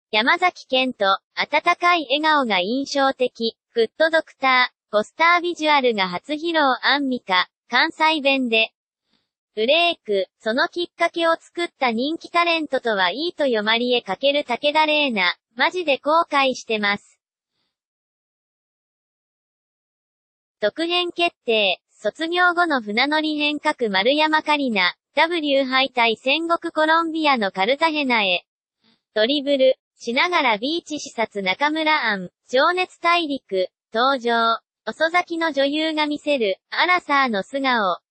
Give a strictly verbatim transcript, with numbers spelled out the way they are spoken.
山崎賢人、温かい笑顔が印象的。グッドドクター、ポスタービジュアルが初披露アンミカ、関西弁で。ブレイク、そのきっかけを作った人気タレントとはいいとよまりへかける武田玲奈、マジで後悔してます。続編決定、卒業後の船乗り編各丸山桂里奈、ダブリュー 敗退戦国コロンビアのカルタヘナへ。ドリブル、しながらビーチ視察中村杏、情熱大陸、登場。遅咲きの女優が見せる、アラサーの素顔。